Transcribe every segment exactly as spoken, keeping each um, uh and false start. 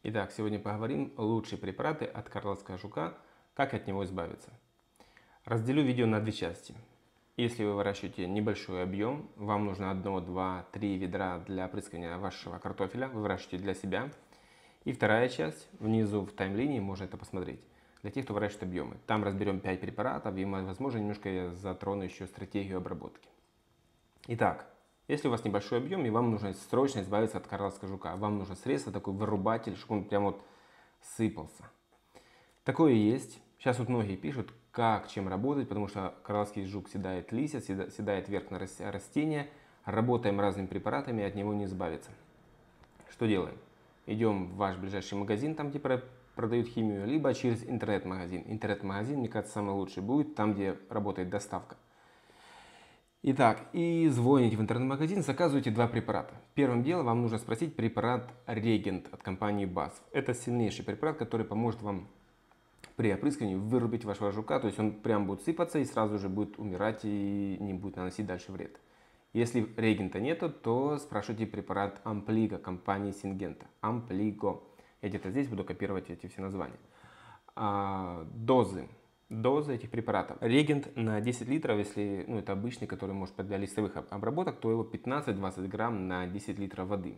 Итак, сегодня поговорим о лучшие препараты от карловского жука, как от него избавиться. Разделю видео на две части. Если вы выращиваете небольшой объем, вам нужно одно, два, три ведра для опрыскивания вашего картофеля, вы выращиваете для себя. И вторая часть, внизу в таймлине можно это посмотреть, для тех, кто выращивает объемы. Там разберем пять препаратов и, возможно, немножко я затрону еще стратегию обработки. Итак, если у вас небольшой объем и вам нужно срочно избавиться от карловского жука, вам нужно средство, такой вырубатель, чтобы он прям вот сыпался. Такое есть. Сейчас вот многие пишут, как, чем работать, потому что карловский жук съедает листья, съедает верх на растения. Работаем разными препаратами, от него не избавиться. Что делаем? Идем в ваш ближайший магазин, там где продают химию, либо через интернет-магазин. Интернет-магазин, мне кажется, самый лучший будет, там где работает доставка. Итак, и звоните в интернет-магазин, заказывайте два препарата. Первым делом вам нужно спросить препарат Регент от компании бас. Это сильнейший препарат, который поможет вам при опрыскивании вырубить вашего жука. То есть он прям будет сыпаться и сразу же будет умирать и не будет наносить дальше вред. Если Регента нету, то спрашивайте препарат Амплиго компании Сингента. Амплиго. Я где-то здесь буду копировать эти все названия. А, дозы. Доза этих препаратов. Регент на десять литров, если ну, это обычный, который может для листовых обработок, то его пятнадцать-двадцать грамм на десять литров воды.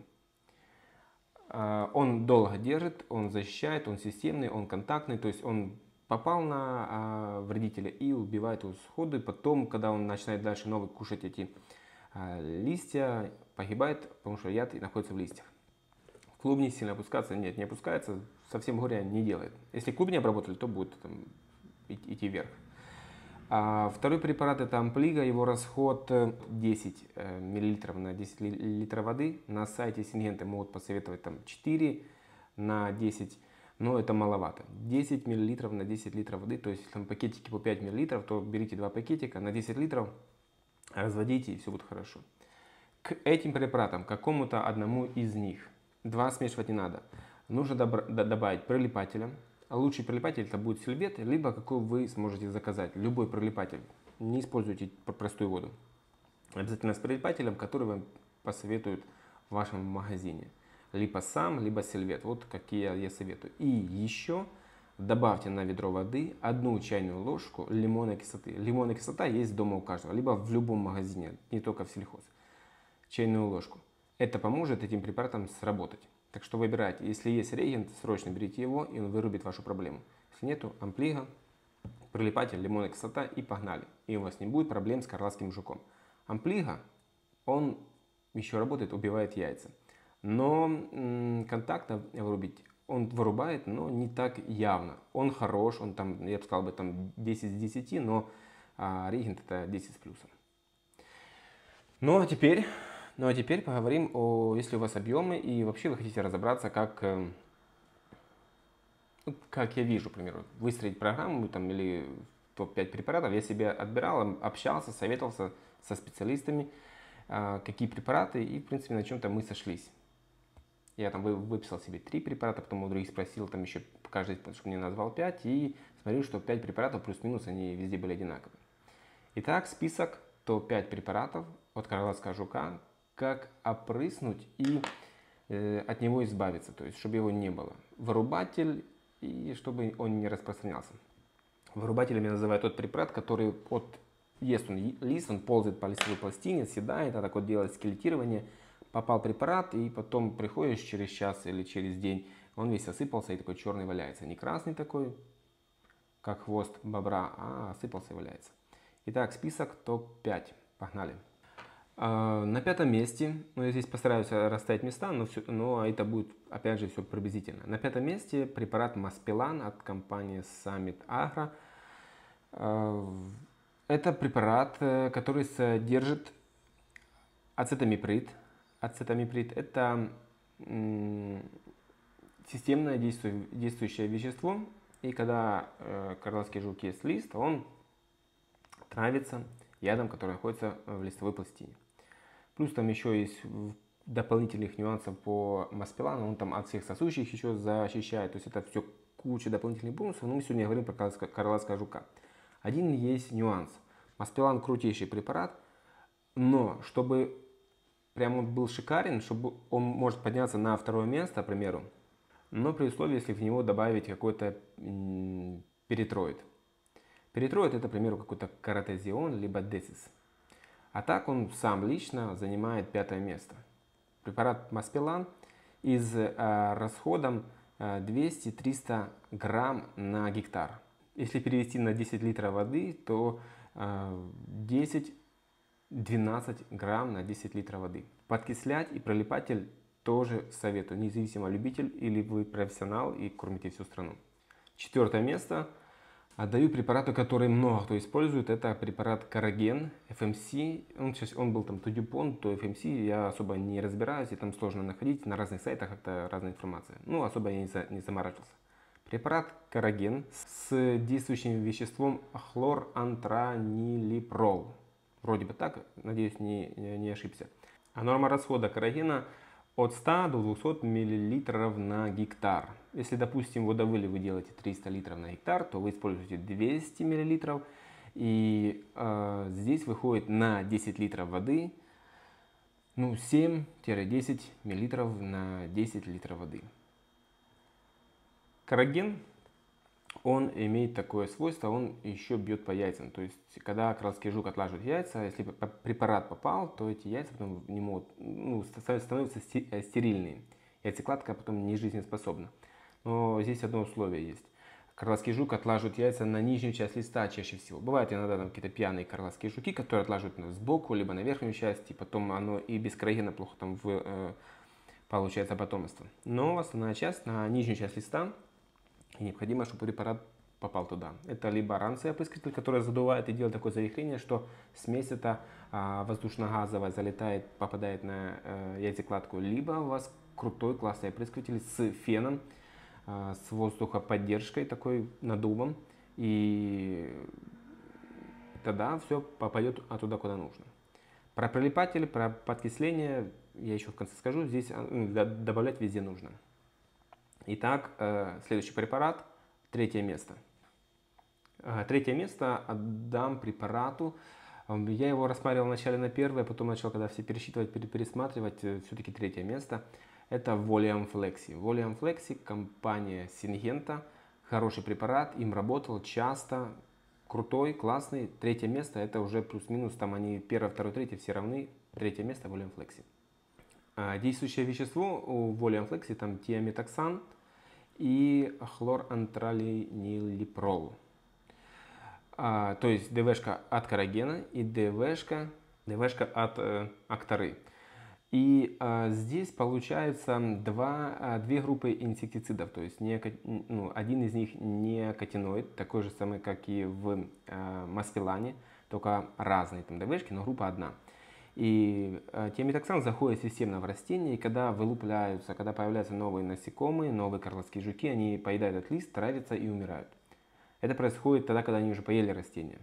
Он долго держит, он защищает, он системный, он контактный, то есть он попал на вредителя и убивает его сходу. Потом, когда он начинает дальше новый кушать эти листья, погибает, потому что яд находится в листьях. В клубне сильно опускаться? Нет, не опускается, совсем горя не делает. Если клубни обработали, то будет там идти вверх. А второй препарат это Амплиго, его расход десять миллилитров на десять литров воды. На сайте Сингента могут посоветовать там четыре на десять, но это маловато. десять миллилитров на десять литров воды, то есть если там пакетики по пять миллилитров, то берите два пакетика на десять литров, разводите и все будет хорошо. К этим препаратам, какому-то одному из них, два смешивать не надо, нужно добавить прилипателя. Лучший прилипатель это будет сильвет, либо какой вы сможете заказать. Любой прилипатель. Не используйте простую воду. Обязательно с прилипателем, который вам посоветуют в вашем магазине. Либо сам, либо сильвет. Вот какие я советую. И еще добавьте на ведро воды одну чайную ложку лимонной кислоты. Лимонная кислота есть дома у каждого, либо в любом магазине, не только в сельхоз. Чайную ложку. Это поможет этим препаратам сработать. Так что выбирайте. Если есть Регент, срочно берите его, и он вырубит вашу проблему. Если нету, Амплиго, прилипатель, лимонная кислота и погнали. И у вас не будет проблем с карловским жуком. Амплиго, он еще работает, убивает яйца. Но м, контактно вырубить он вырубает, но не так явно. Он хорош, он там, я бы сказал, бы, там десять из десяти, но а, Регент это десять с плюсом. Ну а теперь... Ну а теперь поговорим о, если у вас объемы и вообще вы хотите разобраться, как, как я вижу, к примеру, выстроить программу там, или топ пять препаратов. Я себе отбирал, общался, советовался со специалистами, какие препараты, и в принципе на чем-то мы сошлись. Я там выписал себе три препарата, потом у других спросил, там еще каждый, чтобы мне назвал пять, и смотрю, что пять препаратов плюс-минус, они везде были одинаковые. Итак, список топ пять препаратов от карловского жука, как опрыснуть и э, от него избавиться, то есть чтобы его не было. Вырубатель и чтобы он не распространялся. Вырубателем я называю тот препарат, который от, ест он лист, он ползает по листовой пластине, съедает, а так вот делает скелетирование. Попал препарат и потом приходишь через час или через день, он весь осыпался и такой черный валяется. Не красный такой, как хвост бобра, а осыпался и валяется. Итак, список топ пять. Погнали. На пятом месте, ну я здесь постараюсь расставить места, но, все, но это будет опять же все приблизительно. На пятом месте препарат Маспелан от компании Summit Agro. Это препарат, который содержит ацетамиприд. Ацетамиприд это системное действующее вещество, и когда карловский жук ест лист, он травится ядом, который находится в листовой пластине. Плюс там еще есть дополнительных нюансов по Маспелану, он там от всех сосущих еще защищает, то есть это все куча дополнительных бонусов, но мы сегодня говорим про карловского жука. Один есть нюанс. Маспелан крутейший препарат, но чтобы прям он был шикарен, чтобы он может подняться на второе место, к примеру, но при условии, если в него добавить какой-то перитроид. Перитроид это, к примеру, какой-то каротезион, либо десис. А так он сам лично занимает пятое место. Препарат Маспелан из э, расходом э, двести-триста грамм на гектар. Если перевести на десять литров воды, то э, десять-двенадцать грамм на десять литров воды. Подкислять и пролипатель тоже советую, независимо любитель или вы профессионал и кормите всю страну. Четвертое место. Отдаю препарату, который много кто использует. Это препарат Караген, эф эм си. Он, сейчас, он был там то Дюпон, то эф эм си. Я особо не разбираюсь, и там сложно находить. На разных сайтах как-то разная информация. Ну, особо я не, за, не заморачивался. Препарат Караген с действующим веществом хлорантранилипрол. Вроде бы так, надеюсь, не, не ошибся. А норма расхода карагена от ста до двухсот миллилитров на гектар. Если, допустим, водовылив вы делаете триста литров на гектар, то вы используете двести миллилитров. И э, здесь выходит на десять литров воды ну, семь-десять миллилитров на десять литров воды. Караген, он имеет такое свойство, он еще бьет по яйцам. То есть, когда крылатский жук отлаживает яйца, если препарат попал, то эти яйца потом не могут, ну, становятся стерильные. Яйцекладка потом не жизнеспособна. Но здесь одно условие есть. Крылатский жук отлаживает яйца на нижнюю часть листа чаще всего. Бывают иногда там какие-то пьяные крылатские жуки, которые отлаживают сбоку, либо на верхнюю часть, и потом оно и без карагена плохо там в, э, получается потомство. Но основная часть на нижнюю часть листа, и необходимо, чтобы препарат попал туда. Это либо ранцевый опрыскиватель, который задувает и делает такое завихрение, что смесь эта а, воздушно-газовая залетает, попадает на э, яйцекладку, либо у вас крутой классный опрыскиватель с феном, а, с воздухоподдержкой, такой надувом, и тогда все попадет оттуда, куда нужно. Про прилипатель, про подкисление я еще в конце скажу, здесь добавлять везде нужно. Итак, следующий препарат, третье место. Третье место отдам препарату. Я его рассматривал вначале на первое, потом начал, когда все пересчитывать, пересматривать, все-таки третье место. Это Volium Flexi. Volium Flexi, компания Syngenta, хороший препарат, им работал часто, крутой, классный. Третье место, это уже плюс-минус, там они первое, второе, третье, все равны. Третье место Volium Flexi. Действующее вещество у Volium Flexi там тиаметоксан и хлорантралинилипрол. А, то есть ДВшка от карагена и ДВшка, ДВшка от э, Актары. И а, здесь получается два, а, две группы инсектицидов. То есть не, ну, один из них не катиноид, такой же самый, как и в а, Маспелане, только разные там ДВшки, но группа одна. И э, тиаметоксан заходит системно в растение, и когда вылупляются, когда появляются новые насекомые, новые крылатские жуки, они поедают этот лист, травятся и умирают. Это происходит тогда, когда они уже поели растение.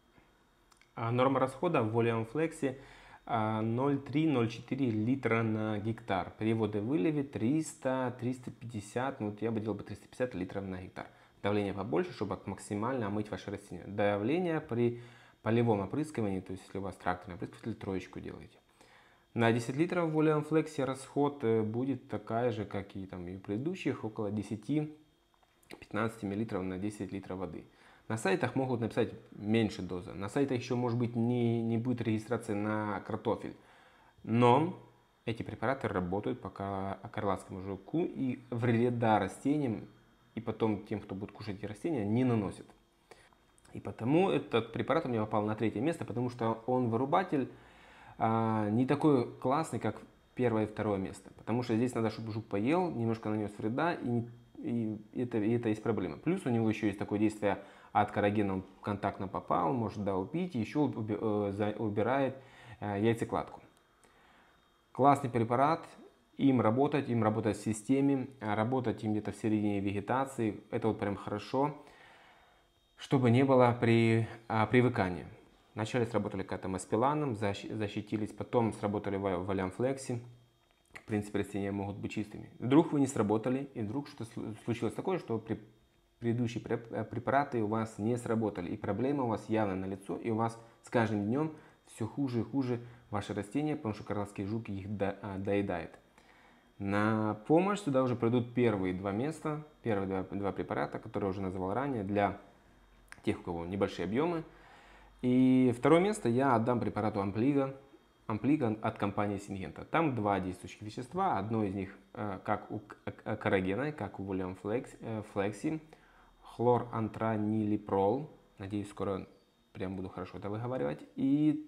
А норма расхода в Volium Flexi ноль целых три - ноль целых четыре литра на гектар. При водовыливе триста - триста пятьдесят, ну вот я бы делал бы триста пятьдесят литров на гектар. Давление побольше, чтобы максимально омыть ваше растение. Давление при полевом опрыскивании, то есть если у вас тракторный опрыскиватель, троечку делаете. На десять литров в Volium Flexi расход будет такая же, как и, там, и у предыдущих, около десяти-пятнадцати миллилитров на десять литров воды. На сайтах могут написать меньше дозы. На сайтах еще может быть не, не будет регистрации на картофель. Но эти препараты работают по крылатскому жуку и вреда растениям и потом тем, кто будет кушать эти растения, не наносят. И потому этот препарат у меня попал на третье место, потому что он вырубатель а, не такой классный, как первое и второе место. Потому что здесь надо, чтобы жук поел, немножко нанес вреда, и, и, это, и это есть проблема. Плюс у него еще есть такое действие от карагена, он контактно попал, может да, убить, и еще убирает яйцекладку. Классный препарат, им работать, им работать в системе, работать им где-то в середине вегетации, это вот прям хорошо. Чтобы не было при, а, привыкания. Вначале сработали как-то Маспеланом, защитились, потом сработали Volium Flexi. В принципе, растения могут быть чистыми. Вдруг вы не сработали, и вдруг что-то случилось такое, что при, предыдущие препараты у вас не сработали. И проблема у вас явно налицо, и у вас с каждым днем все хуже и хуже ваши растения, потому что крылатский жук их до, а, доедает. На помощь сюда уже придут первые два места, первые два, два препарата, которые уже называл ранее, для тех, у кого небольшие объемы. И второе место я отдам препарату Амплига, Амплига от компании Сингента. Там два действующих вещества, одно из них как у каррагена, как у William Flexi, хлорантранилипрол, надеюсь, скоро прям буду хорошо это выговаривать. И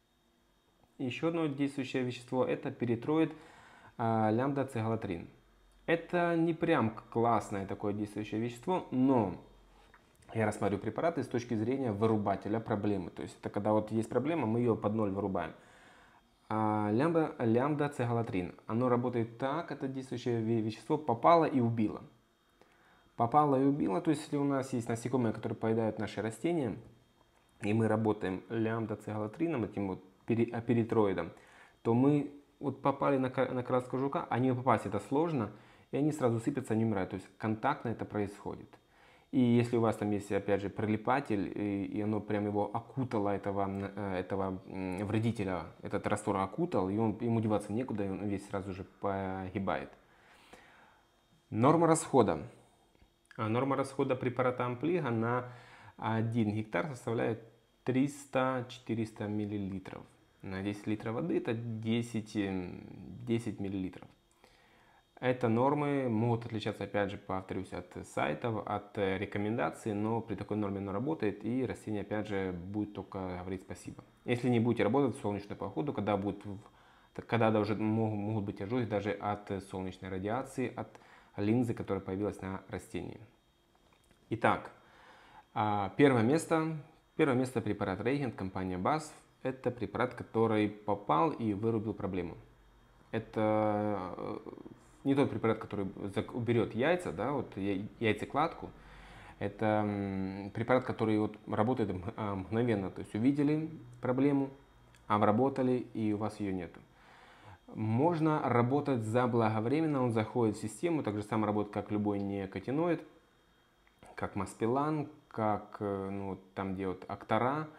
еще одно действующее вещество это перитроид лямбда-цегалатрин. Это не прям классное такое действующее вещество, но я рассматриваю препараты с точки зрения вырубателя проблемы. То есть это когда вот есть проблема, мы ее под ноль вырубаем. А лямбда, лямбда-цегалатрин, оно работает так, это действующее вещество попало и убило. Попало и убило, то есть если у нас есть насекомые, которые поедают наши растения, и мы работаем лямбда-цегалатрином, этим вот перитроидом, то мы вот попали на, на краску жука, а не попасть это сложно, и они сразу сыпятся, они умирают. То есть контактно это происходит. И если у вас там есть, опять же, прилипатель, и, и оно прям его окутало, этого, этого вредителя, этот раствор окутал, и он, ему деваться некуда, и он весь сразу же погибает. Норма расхода. Норма расхода препарата Амплига на один гектар составляет триста-четыреста миллилитров. На десять литров воды это десять, десять миллилитров. Это нормы могут отличаться, опять же, повторюсь, от сайтов, от рекомендаций, но при такой норме оно работает, и растение, опять же, будет только говорить спасибо. Если не будете работать в солнечную погоду, когда, будет, когда даже могут, могут быть ожоги даже от солнечной радиации, от линзы, которая появилась на растении. Итак, первое место, первое место препарат Рейгент, компания Бас. Это препарат, который попал и вырубил проблему. Это не тот препарат, который уберет яйца, да, вот яйцекладку. Это препарат, который вот работает мгновенно. То есть увидели проблему, обработали, и у вас ее нету. Можно работать заблаговременно, он заходит в систему, так же само работает, как любой никотиноид, как маспилан, как ну, там, где вот Актара,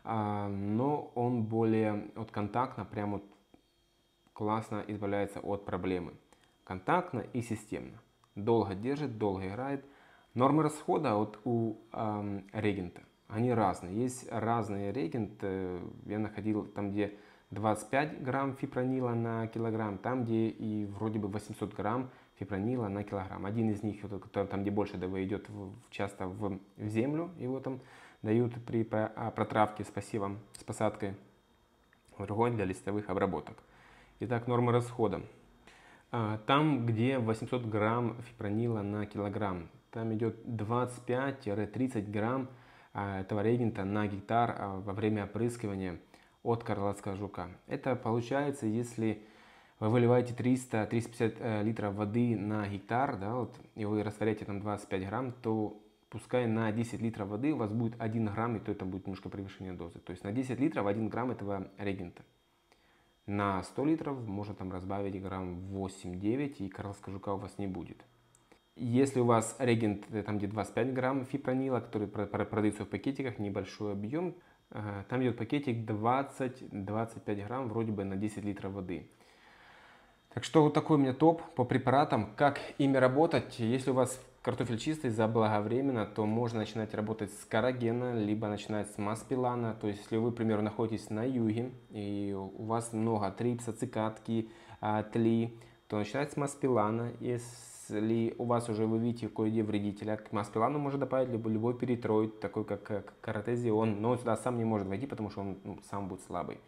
но он более вот, контактно, прям вот классно избавляется от проблемы. Контактно и системно. Долго держит, долго играет. Нормы расхода вот у э, регента, они разные. Есть разные регенты. Я находил там, где двадцать пять грамм фипронила на килограмм, там, где и вроде бы восемьсот грамм фипронила на килограмм. Один из них, который, там, где больше ДВ идет в, часто в, в землю, его там дают при протравке с посевом, с посадкой, другой для листовых обработок. Итак, нормы расхода. Там, где восемьсот грамм фипронила на килограмм, там идет двадцать пять-тридцать грамм этого регента на гектар во время опрыскивания от крылатского жука. Это получается, если вы выливаете триста-триста пятьдесят литров воды на гектар, да, вот, и вы растворяете там двадцать пять грамм, то пускай на десять литров воды у вас будет один грамм, и то это будет немножко превышение дозы. То есть на десять литров один грамм этого регента. На сто литров можно там разбавить грамм восемь-девять, и крылатского жука у вас не будет. Если у вас регент там где двадцать пять грамм фипронила, который продается в пакетиках, небольшой объем, там идет пакетик двадцать-двадцать пять грамм вроде бы на десять литров воды. Так что вот такой у меня топ по препаратам, как ими работать. Если у вас картофель чистый заблаговременно, то можно начинать работать с каррагена, либо начинать с маспилана. То есть, если вы, к примеру, находитесь на юге, и у вас много трипса, цикадки, тли, то начинать с маспилана. Если у вас уже вы видите кое-где вредителя, к маспилану можно добавить любой, любой перитроид, такой как каротезион, но он сюда сам не может войти, потому что он ну, сам будет слабый.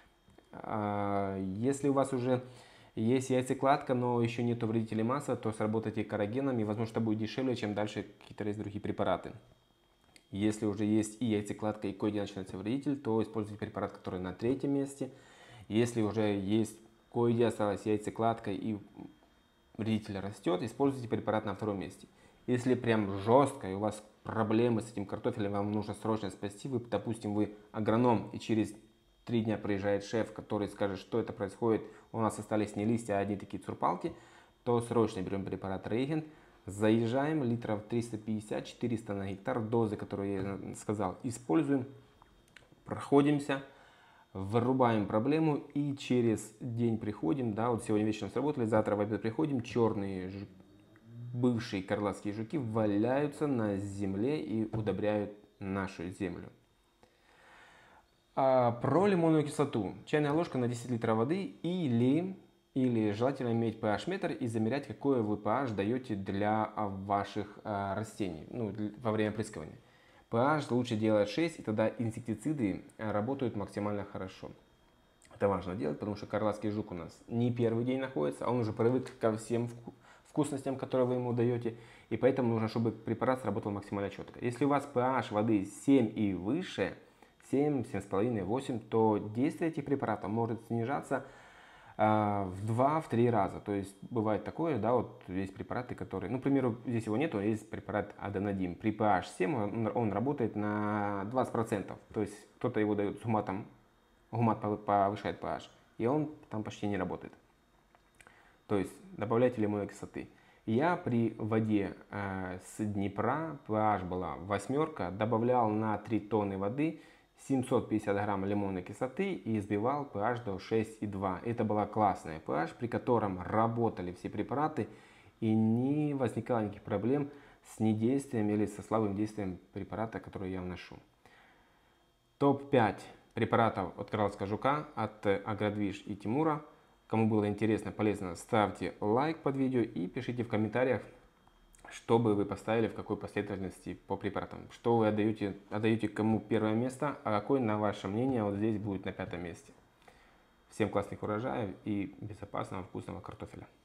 Если у вас уже есть яйцекладка, но еще нету вредителей масла, то сработайте каррагеном, и возможно это будет дешевле, чем дальше какие-то другие препараты. Если уже есть и яйцекладка, и кое-где начинается вредитель, то используйте препарат, который на третьем месте. Если уже есть кое-где осталась яйцекладка и вредитель растет, используйте препарат на втором месте. Если прям жестко и у вас проблемы с этим картофелем, вам нужно срочно спасти, вы, допустим, вы агроном, и через три дня приезжает шеф, который скажет, что это происходит, у нас остались не листья, а одни такие цурпалки, то срочно берем препарат Рейгент, заезжаем литров триста пятьдесят-четыреста на гектар, дозы, которые я сказал, используем, проходимся, вырубаем проблему и через день приходим, да, вот сегодня вечером сработали, завтра в обед приходим, черные жуки, бывшие крылатские жуки валяются на земле и удобряют нашу землю. А про лимонную кислоту. Чайная ложка на десять литров воды или, или желательно иметь pH-метр и замерять, какой вы pH даете для ваших а, растений, ну, во время опрыскивания. pH лучше делать шесть, и тогда инсектициды работают максимально хорошо. Это важно делать, потому что крылатский жук у нас не первый день находится, а он уже привык ко всем вкусностям, которые вы ему даете, и поэтому нужно, чтобы препарат сработал максимально четко. Если у вас pH воды семь и выше, семь, семь с половиной, восемь, то действие этих препаратов может снижаться э, в два-три раза. То есть бывает такое, да, вот есть препараты, которые, ну, к примеру, здесь его нету, есть препарат аденодим. При pH семь он, он работает на двадцать процентов. То есть кто-то его дает с гуматом, гумат повышает pH, и он там почти не работает. То есть добавляйте лимонной кислоты. Я при воде э, с Днепра, pH была восьмерка, добавлял на три тонны воды семьсот пятьдесят грамм лимонной кислоты и избивал pH до шесть и два. Это была классная pH, при котором работали все препараты и не возникало никаких проблем с недействием или со слабым действием препарата, который я вношу. топ пять препаратов от крылатского жука, от Агродвиж и Тимура. Кому было интересно, полезно, ставьте лайк под видео и пишите в комментариях, что бы вы поставили, в какой последовательности по препаратам. Что вы отдаете, отдаете кому первое место, а какой, на ваше мнение, вот здесь будет на пятом месте. Всем классных урожаев и безопасного вкусного картофеля.